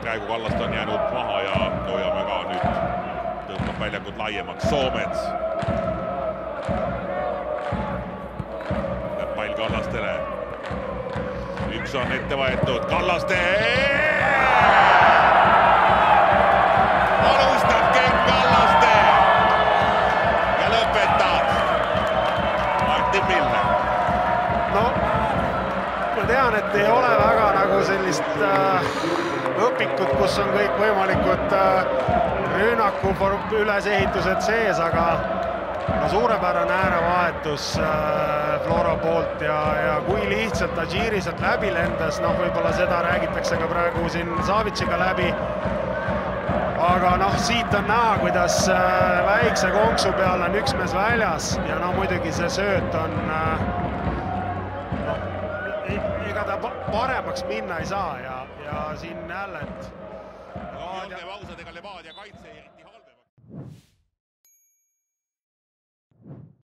praegu Kallast on jäänud maha ja hoiame ka nüüd tõmbab väljakut laiemaks Soomets. Pall Kallastele. Üks on ette võetud, Kallaste! Alustab Ken Kallaste ja lõpetab Martin Milner. No, ma tean, et ei ole väga nagu sellist õpikut, kus on kõik võimalikud rünnaku ülesehitused sees, aga suurepärane äärevahetus Flora poolt ja kui lihtsalt Adžiri sealt läbi lendas, noh, võib-olla seda räägitakse ka praegu siin Savitsiga läbi. Aga noh, siit on näha, kuidas väikse konksu peal on üks mees väljas ja no muidugi see sööt on ega ta paremaks minna ei saa ja siin jälle, et Olgem ausad, ega Levadia kaitse eriti